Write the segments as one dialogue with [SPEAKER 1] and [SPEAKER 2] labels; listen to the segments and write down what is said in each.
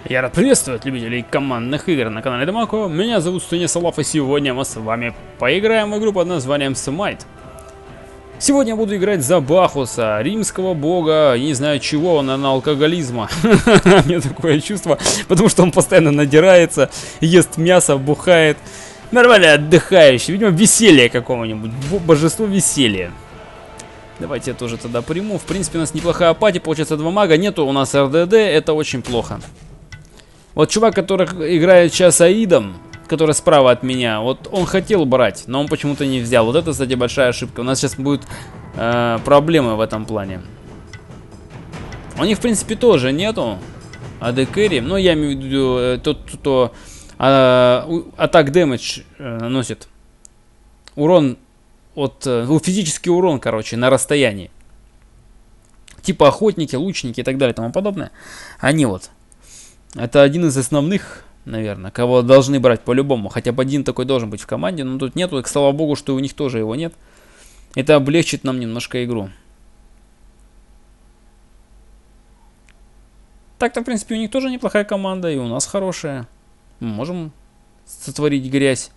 [SPEAKER 1] Я рад приветствовать любителей командных игр на канале Дамако. Меня зовут Станислав, и сегодня мы с вами поиграем в игру под названием Smite. Сегодня я буду играть за Бахуса, римского бога, я не знаю чего, он на алкоголизма. У меня такое чувство, потому что он постоянно надирается, ест мясо, бухает. Нормально отдыхающий, видимо, веселье какого-нибудь, божество веселья. Давайте я тоже тогда приму. В принципе, у нас неплохая апатия, получается 2 мага, нету у нас РДД, это очень плохо. Вот чувак, который играет сейчас Аидом, который справа от меня, вот он хотел брать, но он почему-то не взял. Вот это, кстати, большая ошибка. У нас сейчас будут проблемы в этом плане. У них, в принципе, тоже нету AD Carry, но я имею в виду тот, кто атак дэмэдж наносит. Урон от... физический урон, короче, на расстоянии. Типа охотники, лучники и так далее и тому подобное. Они вот... Это один из основных, наверное, кого должны брать по-любому. Хотя бы один такой должен быть в команде, но тут нету. И, слава богу, что у них тоже его нет. Это облегчит нам немножко игру. Так-то, в принципе, у них тоже неплохая команда, и у нас хорошая. Мы можем сотворить грязь.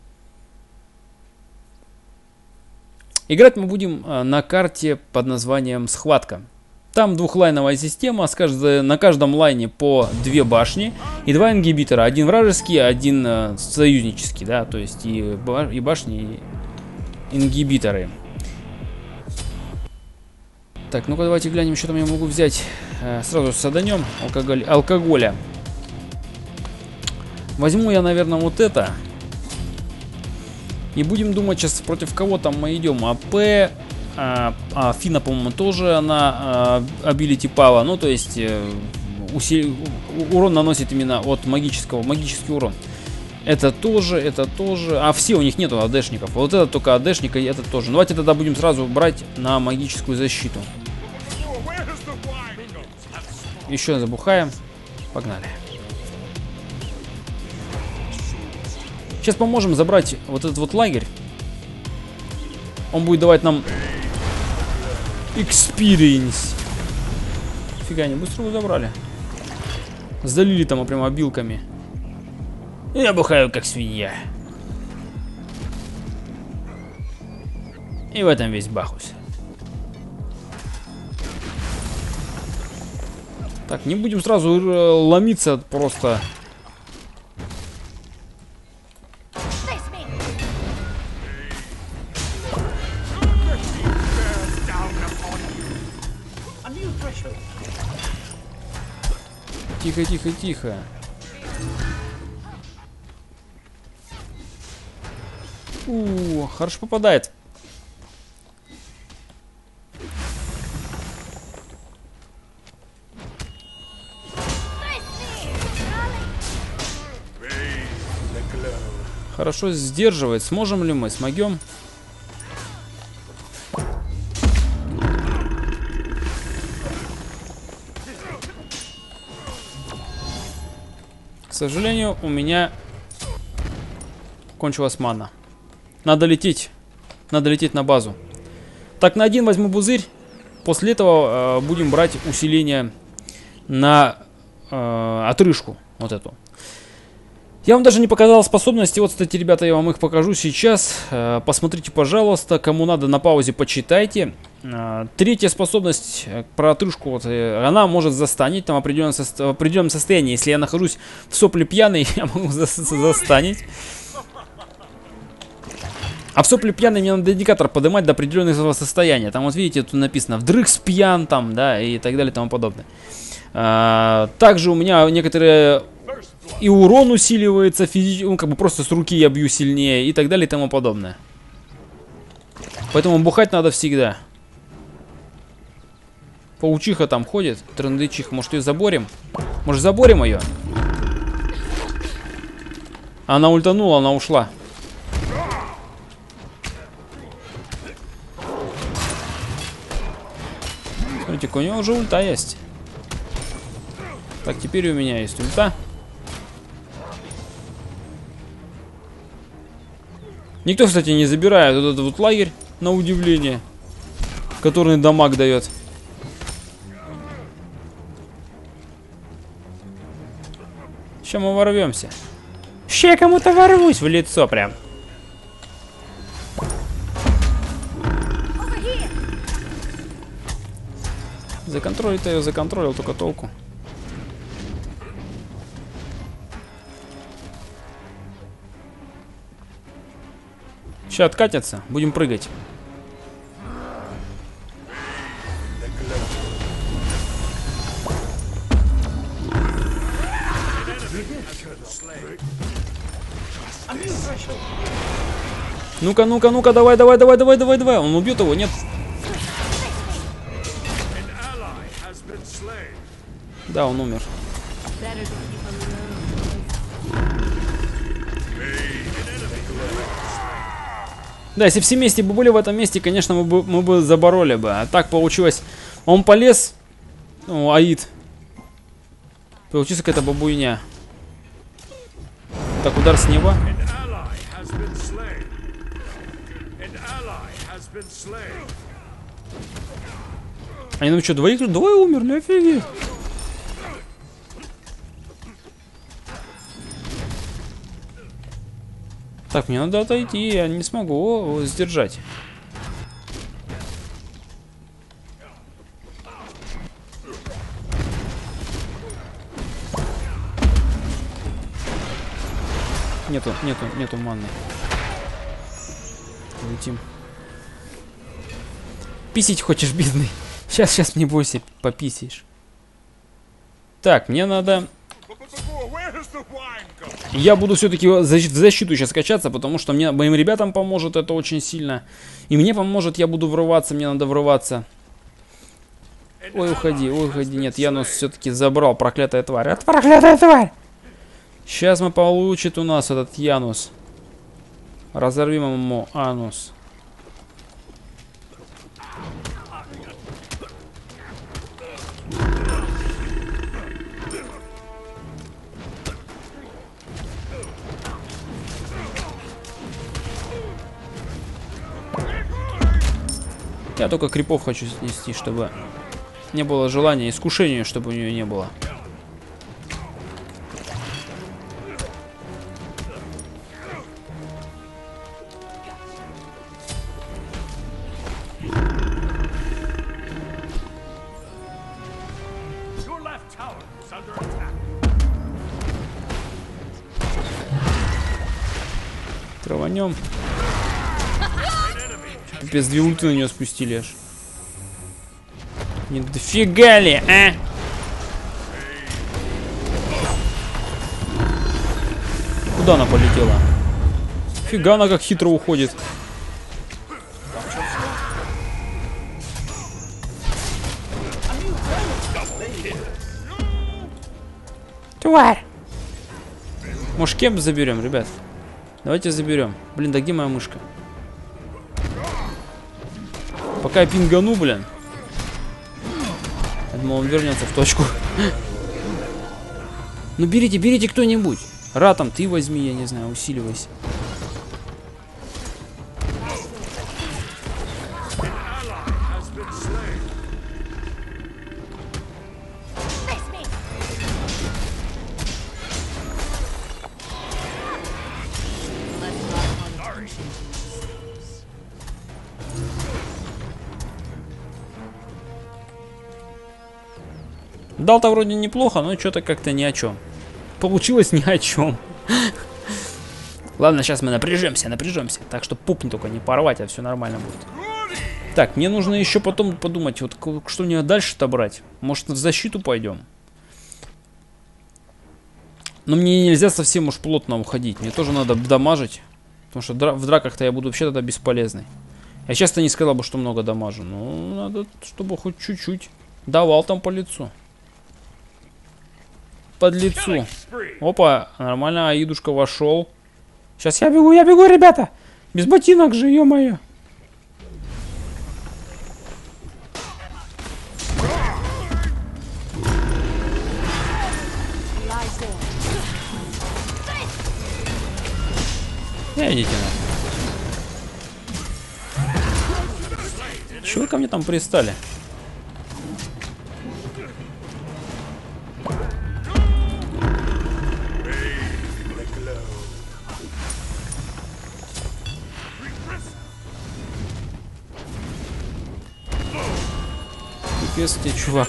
[SPEAKER 1] Играть мы будем на карте под названием «Схватка». Там двухлайновая система, на каждом лайне по 2 башни и 2 ингибитора. Один вражеский, один союзнический, да, то есть и башни, и ингибиторы. Так, ну-ка давайте глянем, что там я могу взять. Сразу саданем алкоголя. Возьму я, наверное, вот это. И будем думать сейчас, против кого там мы идем. АП... Фина, по-моему, тоже она абилити пала. Ну, то есть урон наносит именно от магический урон. Это тоже. А все у них нету АДшников. Вот это только АДшник, и это тоже. Ну, давайте тогда будем сразу брать на магическую защиту. Еще забухаем. Погнали. Сейчас поможем забрать вот этот вот лагерь. Он будет давать нам experience. Фига, они быстро его забрали. Залили там прямо обилками. Я бухаю как свинья. И в этом весь Бахус. Так, не будем сразу ломиться просто. Тихо, тихо, тихо. Хорошо попадает. Хорошо сдерживает. Сможем ли мы? Смогем? К сожалению, у меня кончилась мана. Надо лететь на базу. Так, на 1 возьму пузырь. После этого будем брать усиление на отрыжку. Вот эту. Я вам даже не показал способности. Вот, кстати, ребята, я вам их покажу сейчас. Посмотрите, пожалуйста. Кому надо, на паузе почитайте. Третья способность про отрыжку, вот, она может застанить там в определенном состоянии. Если я нахожусь в сопле пьяный, я могу застанить. А в сопле пьяный мне надо индикатор поднимать до определенного состояния. Там вот видите, тут написано вдрыхс пьян, там, да, и так далее и тому подобное. Также у меня некоторые и урон усиливается, ну, как бы просто с руки я бью сильнее и так далее и тому подобное. Поэтому бухать надо всегда. Паучиха там ходит, трындычиха. Может, ее заборем? Может, заборем ее? Она ультанула, она ушла. Смотрите, у нее уже ульта есть. Так, теперь у меня есть ульта. Никто, кстати, не забирает вот этот вот лагерь, на удивление, который дамаг дает. Сейчас мы ворвемся. Ща я кому-то ворвусь в лицо прям. Законтролить-то я законтролил, только толку. Сейчас откатятся, будем прыгать. Ну-ка, ну-ка, ну-ка, давай, давай, давай, давай, давай, давай. Он убьет его, нет? Да, он умер. Да, если все вместе бы были в этом месте, конечно, мы бы забороли бы. А так получилось. Он полез. Ну, Аид. Получилась какая-то бабуйня. Так, удар с неба. Они ну что, двое умер, ну офигеть. Так, мне надо отойти, я не смогу его сдержать. Нету маны. Летим. Писить хочешь, бедный? Сейчас не бойся, пописишь. Так, мне надо... Я буду все-таки в защиту сейчас качаться, потому что моим ребятам поможет это очень сильно. И мне поможет, я буду врываться, мне надо врываться. Ой, уходи, нет, Янус все-таки забрал, проклятая тварь. Это проклятая тварь! Сейчас мы получит у нас этот Янус. Разорвем ему анус. Я только крипов хочу снести, чтобы не было желания, искушения, чтобы у нее не было. Траванем. Пипец, 2 ульты на нее спустили аж. Не дофига ли, а? Куда она полетела? Фига она как хитро уходит. Тварь! Может, кем заберем, ребят? Давайте заберем. Блин, да где моя мышка? Пока я пингану, блин. Я думал, он вернется в точку. Ну берите кто-нибудь. Ратом ты возьми, я не знаю, усиливайся. Дал-то вроде неплохо, но что-то как-то ни о чем. Получилось ни о чем. Ладно, сейчас мы напряжемся. Так что пуп не только не порвать, а все нормально будет. Так, мне нужно еще потом подумать, вот что мне дальше-то брать. Может, в защиту пойдем? Но мне нельзя совсем уж плотно уходить. Мне тоже надо дамажить. Потому что в драках-то я буду вообще тогда бесполезный. Я часто не сказал бы, что много дамажу. Но надо, чтобы хоть чуть-чуть давал там по лицу. Под лицу. Опа, нормально, Аидушка вошел. Сейчас я бегу, ребята. Без ботинок же, ё-моё. Идите на. Чего вы ко мне там пристали? Пипец тебе, чувак.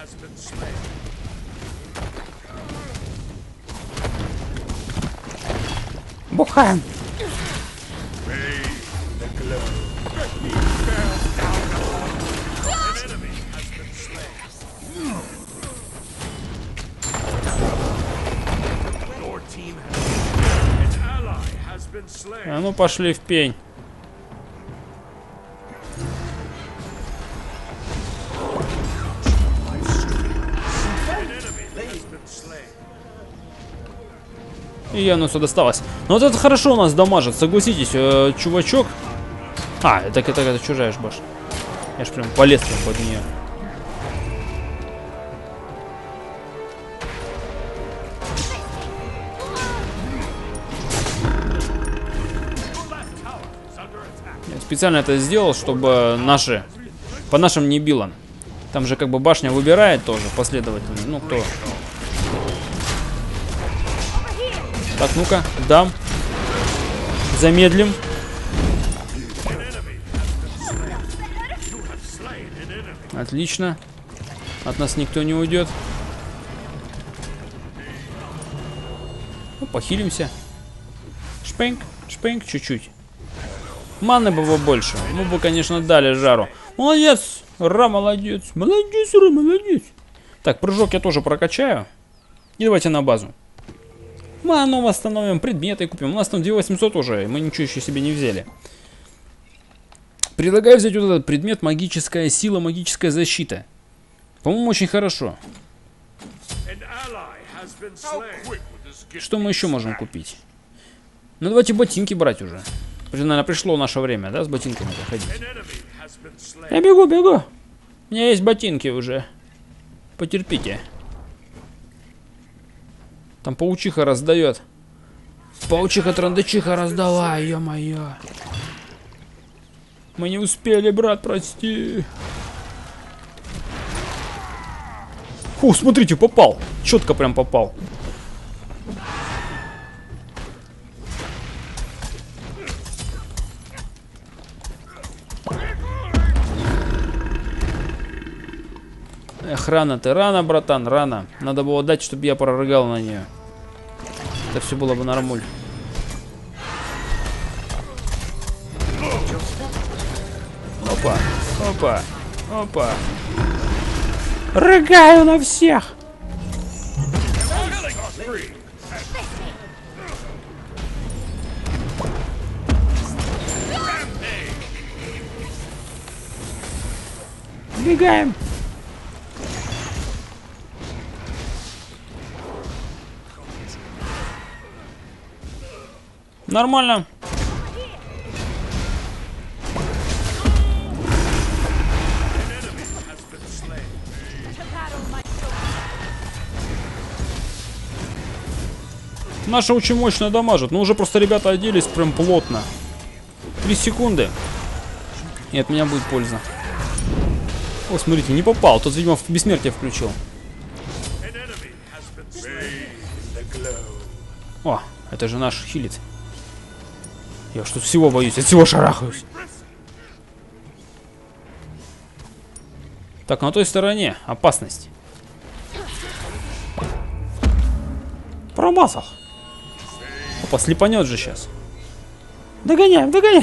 [SPEAKER 1] Бухаем. А ну пошли в пень. И Янусу досталось. Но вот это хорошо у нас дамажит, согласитесь, чувачок. А, это чужая ж башня. Я ж прям полез под нее. Я специально это сделал, чтобы по нашим не било. Там же как бы башня выбирает тоже последовательно. Ну кто? Так, ну-ка, дам. Замедлим. Отлично. От нас никто не уйдет. Ну, похилимся. Шпеньк, шпеньк, чуть-чуть. Маны бы больше. Мы бы, конечно, дали жару. Молодец, Ра, молодец. Молодец, Ра, молодец. Так, прыжок я тоже прокачаю. И давайте на базу. Ману восстановим, предметы купим. У нас там 2800 уже, и мы ничего еще себе не взяли. Предлагаю взять вот этот предмет: магическая сила, магическая защита. По-моему, очень хорошо. Что мы еще можем купить? Ну, давайте ботинки брать уже. Наверное, пришло наше время, да, с ботинками заходить. Я бегу, бегу. У меня есть ботинки уже. Потерпите. Там паучиха раздает. Паучиха-трандычиха раздала, ё-моё. Мы не успели, брат, прости. Фу, смотрите, попал. Четко прям попал. Эх, рано ты, рано, братан, рано. Надо было дать, чтобы я прорыгал на нее. Это все было бы нормуль. Опа, опа, опа. Рыгаю на всех. Бегаем. Нормально. Наши очень мощно дамажат. Но уже просто ребята оделись прям плотно. 3 секунды. И от меня будет польза. О, смотрите, не попал. Тот, видимо, в бессмертие включил. О, это же наш хилит. Я что всего боюсь, от всего шарахаюсь. Так, на той стороне опасность. Промазал. Опа, слепанет же сейчас. Догоняем, догоняем.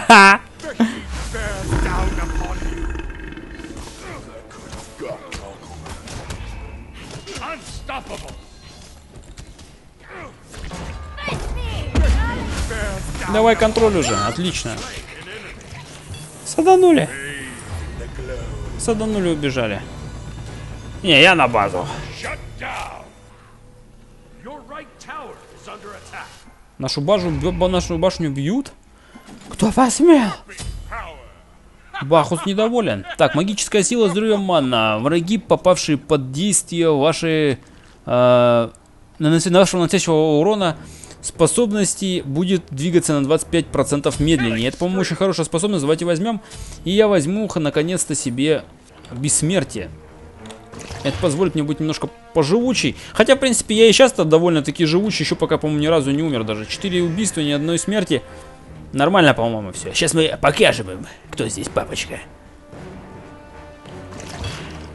[SPEAKER 1] Давай контроль уже, отлично. Саданули. Саданули, убежали. Не, я на базу. Нашу башню бьют? Кто посмел? Бахус недоволен. Так, магическая сила, здоровье, манна. Враги, попавшие под действие вашей нашего наносящего урона способности, будет двигаться на 25% медленнее. Это, по-моему, очень хорошая способность. Давайте возьмем. И я возьму наконец-то себе бессмертие. Это позволит мне быть немножко поживучей. Хотя, в принципе, я и сейчас-то довольно-таки живучий. Еще пока, по-моему, ни разу не умер даже. 4 убийства, ни одной смерти. Нормально, по-моему, все. Сейчас мы покажем им, кто здесь папочка.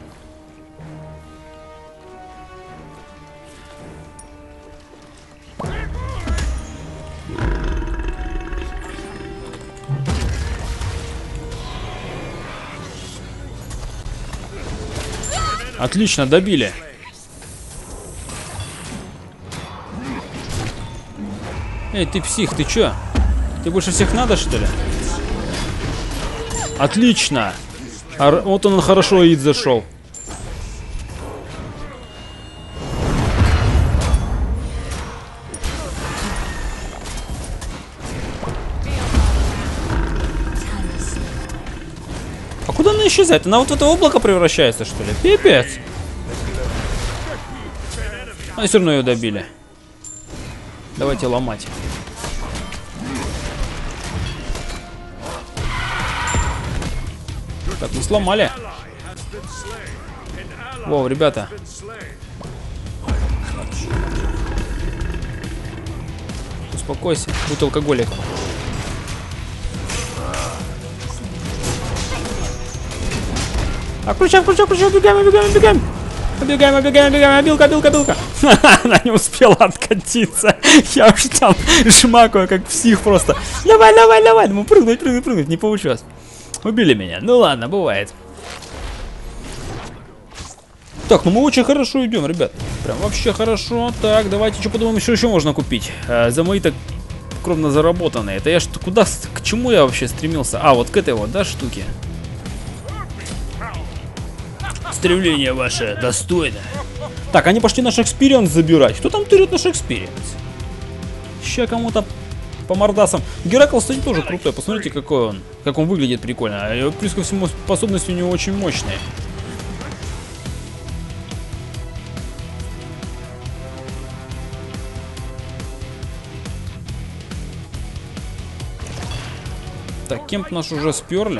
[SPEAKER 1] Отлично, добили. Эй, ты псих, ты чё? Ты больше всех надо, что ли? Отлично. Вот он хорошо ид зашел. А куда она исчезает? Она вот в это облако превращается, что ли? Пипец. А все равно ее добили. Давайте ломать. Так, мы сломали. Воу, ребята. Успокойся, будь алкоголиком. Включаем, убегаем. Убегаем, обилка. Она не успела откатиться. Я уж там жмакаю, как псих просто. Давай. Ну, прыгнуть, не получилось. Убили меня. Ну ладно, бывает. Так, ну мы очень хорошо идем, ребят. Прям вообще хорошо. Так, давайте что подумаем, что еще можно купить. За мои так скромно заработанные. Это я что, куда, к чему я вообще стремился? А, вот к этой вот, да, штуке. Стремление ваше достойно. Так, они пошли наш экспириенс забирать. Кто там тырит наш экспириенс? Ща кому-то по мордасам. Геракл, кстати, тоже крутой. Посмотрите, какой он. Как он выглядит прикольно. И плюс ко всему, способности у него очень мощные. Так, кемп наш уже сперли.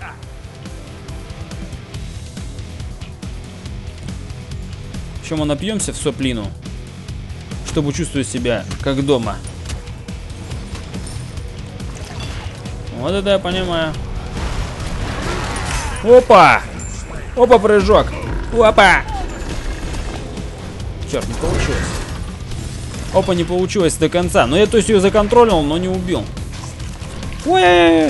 [SPEAKER 1] Чем мы напьемся в соплину, чтобы чувствовать себя как дома. Вот это я понимаю. Опа! Опа, прыжок! Опа! Черт, не получилось. Опа, не получилось до конца. Но я, то есть, ее законтролил, но не убил. Ой-ой-ой!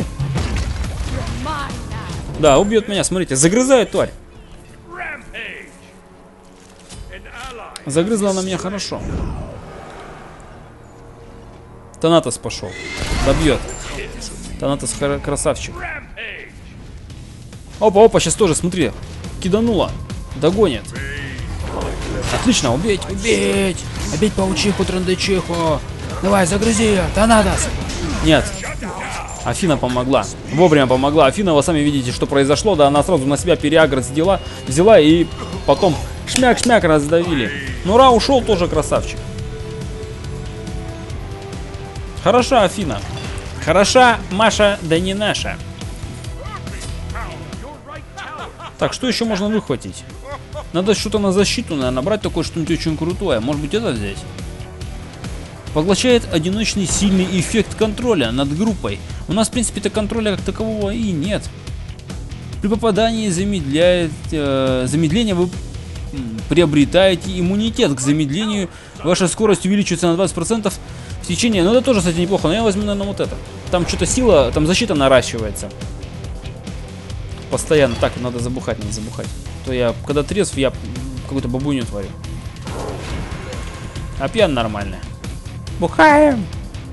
[SPEAKER 1] Да, убьет меня, смотрите, загрызает тварь. Загрызла она меня хорошо. Танатос пошел. Добьет. Танатос красавчик. Опа, сейчас тоже, смотри. Киданула. Догонит. Отлично, убить. Убить паучиху, трандычиху. Давай, загрызи ее. Танатос. Нет. Афина помогла. Вовремя помогла. Афина, вы сами видите, что произошло. Да, она сразу на себя переагр взяла и потом шмяк-шмяк раздавили. Ну, Ра ушел, тоже красавчик. Хороша Афина. Хороша Маша, да не наша. Так, что еще можно выхватить? Надо что-то на защиту, наверное, брать такое что-нибудь очень крутое. Может быть, это взять? Поглощает одиночный сильный эффект контроля над группой. У нас, в принципе-то, контроля как такового и нет. При попадании замедление вы приобретаете иммунитет к замедлению. Ваша скорость увеличивается на 20% в течение... Ну, это тоже, кстати, неплохо. Но я возьму, наверное, вот это. Там что-то сила, там защита наращивается. Постоянно. Так, надо забухать. То я, когда трезв, я какую-то бабуню творю. А пьян нормально. Бухаем!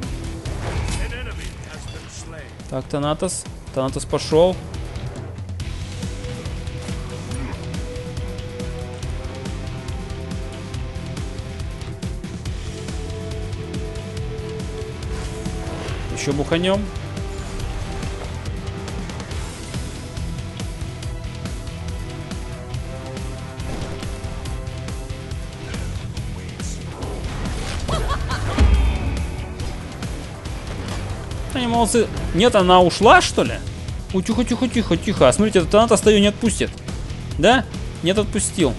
[SPEAKER 1] Так, Танатос. Танатос пошел. Еще буханем. Они молодцы. Нет, она ушла, что ли? Ой, тихо. А смотрите, этот Танатос ее не отпустит. Да? Нет, отпустил.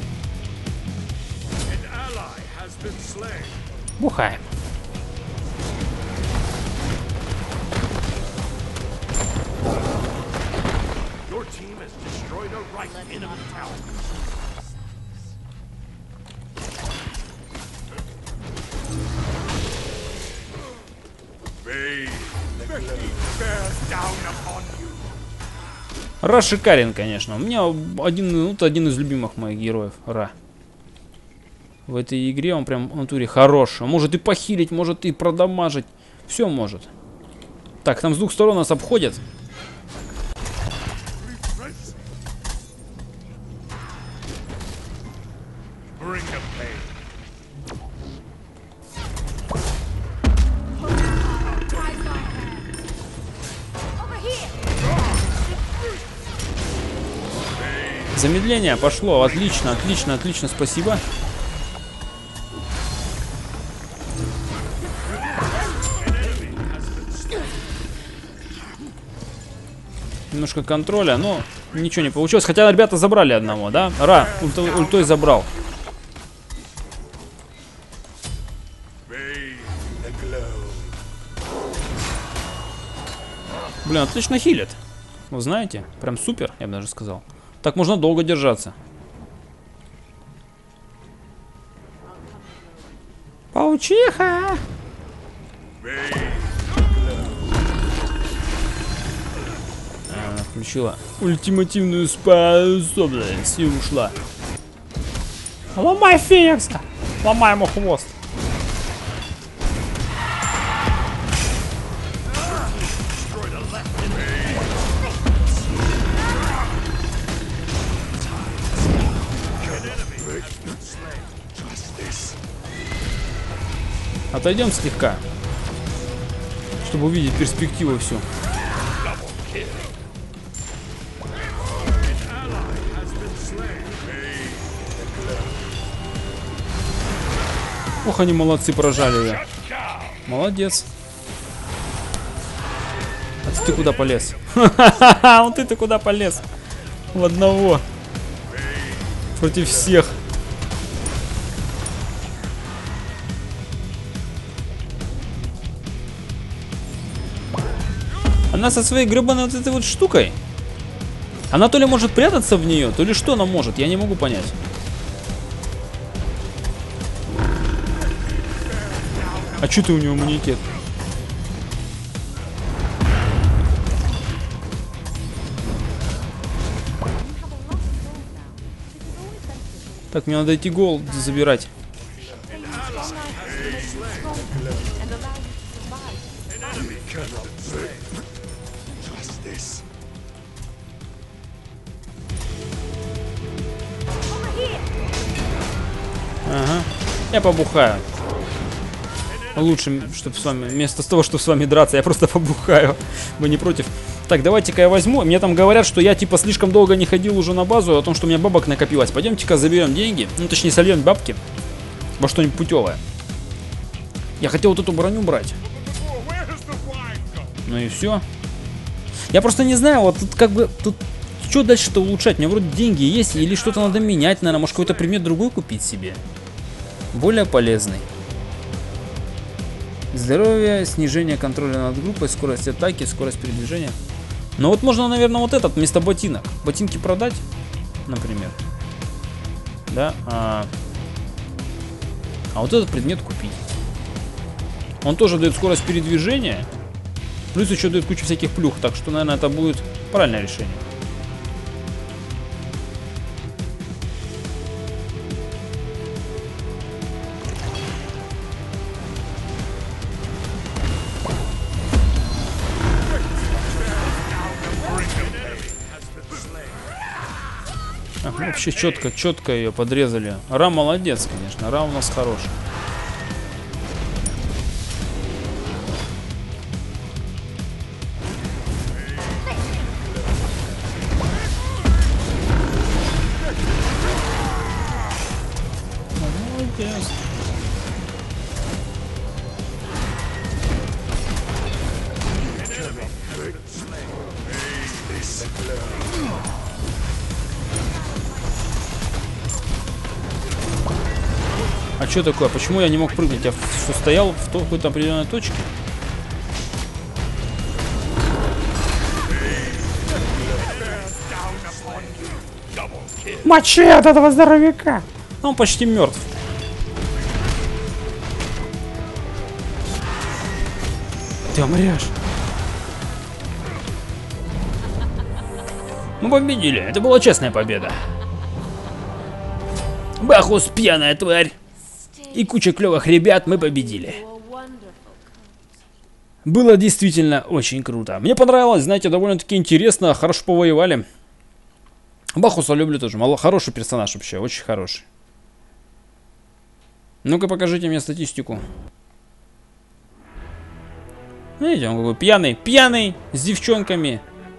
[SPEAKER 1] Бухаем. Ра шикарен, конечно. У меня один из любимых моих героев. Ра. В этой игре он прям в натуре хорош. Он может и похилить, может и продамажить. Все может. Так, там с двух сторон нас обходят. Замедление пошло. Отлично, отлично, отлично. Спасибо. Немножко контроля, но ничего не получилось. Хотя ребята забрали одного, да? Ра, ультой забрал. Блин, отлично хилит. Вы знаете, прям супер, я бы даже сказал. Так можно долго держаться. Паучиха! Она включила ультимативную способность и ушла. Ломай Феникса! Ломай ему хвост! Отойдем слегка, чтобы увидеть перспективу всю. Ох, они молодцы, прожали ее. Молодец. А ты куда полез? Ха-ха-ха, вот ты куда полез? В одного. Против всех. Она со своей гребаной вот этой вот штукой. Она то ли может прятаться в нее, то ли что она может, я не могу понять. А что ты у него иммунитет? Так, мне надо идти гол забирать. Ага. Я побухаю. Лучше, чтобы с вами, вместо того, чтобы с вами драться, я просто побухаю. Вы не против? Так, давайте-ка я возьму. Мне там говорят, что я типа слишком долго не ходил уже на базу, о том, что у меня бабок накопилось. Пойдемте-ка заберем деньги. Ну, точнее, сольем бабки. Во что-нибудь путевое. Я хотел вот эту броню брать. Ну и все. Я просто не знаю, вот тут как бы, тут что дальше-то улучшать? У меня вроде деньги есть, или что-то надо менять, наверное. Может, какой-то предмет другой купить себе? Более полезный. Здоровье, снижение контроля над группой, скорость атаки, скорость передвижения. Ну вот можно, наверное, вот этот вместо ботинок. Ботинки продать, например. Да. А вот этот предмет купить. Он тоже дает скорость передвижения. Плюс еще дает кучу всяких плюх. Так что, наверное, это будет правильное решение. Вообще четко ее подрезали. Ра молодец, конечно. Ра у нас хороший. Молодец. А что такое? Почему я не мог прыгнуть? Я что, стоял в какой-то определенной точке? Мочи от этого здоровяка! Он почти мертв. Ты умрешь. Мы победили. Это была честная победа. Бахус, пьяная тварь. И куча клевых ребят, мы победили. Было действительно очень круто. Мне понравилось, знаете, довольно-таки интересно, хорошо повоевали. Бахуса люблю тоже, хороший персонаж вообще, очень хороший. Ну-ка покажите мне статистику. Видите, он какой пьяный, с девчонками.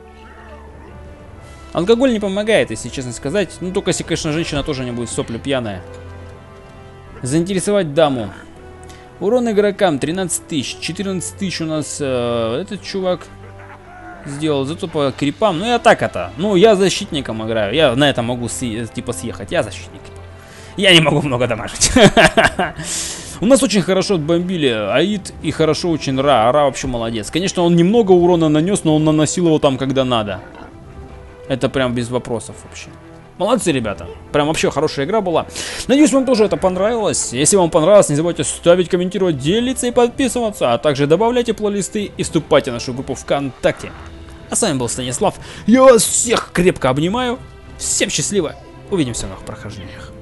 [SPEAKER 1] Алкоголь не помогает, если честно сказать. Ну, только если, конечно, женщина тоже не будет сопли пьяная. Заинтересовать даму. Урон игрокам 13 тысяч. 14 тысяч у нас этот чувак сделал. Зато по крипам. Ну, я так это. Ну, я защитником играю. Я на этом могу типа съехать. Я защитник. Я не могу много дамажить. У нас очень хорошо отбомбили Аид и хорошо очень Ра. Ра вообще молодец. Конечно, он немного урона нанес, но он наносил его там, когда надо. Это прям без вопросов вообще. Молодцы, ребята. Прям вообще хорошая игра была. Надеюсь, вам тоже это понравилось. Если вам понравилось, не забывайте ставить, комментировать, делиться и подписываться. А также добавляйте плейлисты и вступайте в нашу группу ВКонтакте. А с вами был Станислав. Я вас всех крепко обнимаю. Всем счастливо. Увидимся в новых прохождениях.